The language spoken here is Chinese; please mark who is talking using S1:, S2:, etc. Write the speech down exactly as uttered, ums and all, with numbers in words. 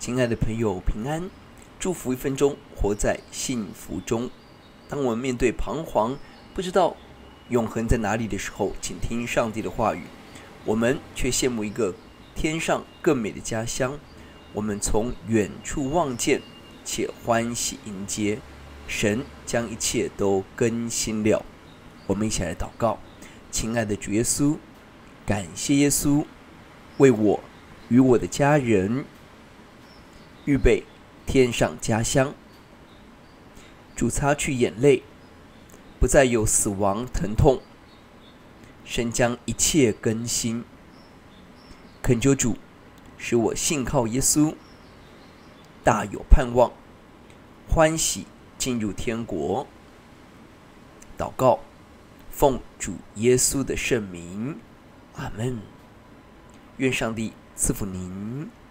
S1: 亲爱的朋友，平安！祝福一分钟，活在幸福中。当我们面对彷徨，不知道永恒在哪里的时候，请听上帝的话语。我们却羡慕一个天上更美的家乡。我们从远处望见，且欢喜迎接。神将一切都更新了。我们一起来祷告。亲爱的主耶稣，感谢耶稣为我与我的家人预备天上家乡。主擦去眼泪，不再有死亡疼痛，神将一切更新。恳求主使我信靠耶稣，大有盼望，欢喜进入天国。祷告，奉主耶稣的圣名，阿们。愿上帝赐福您。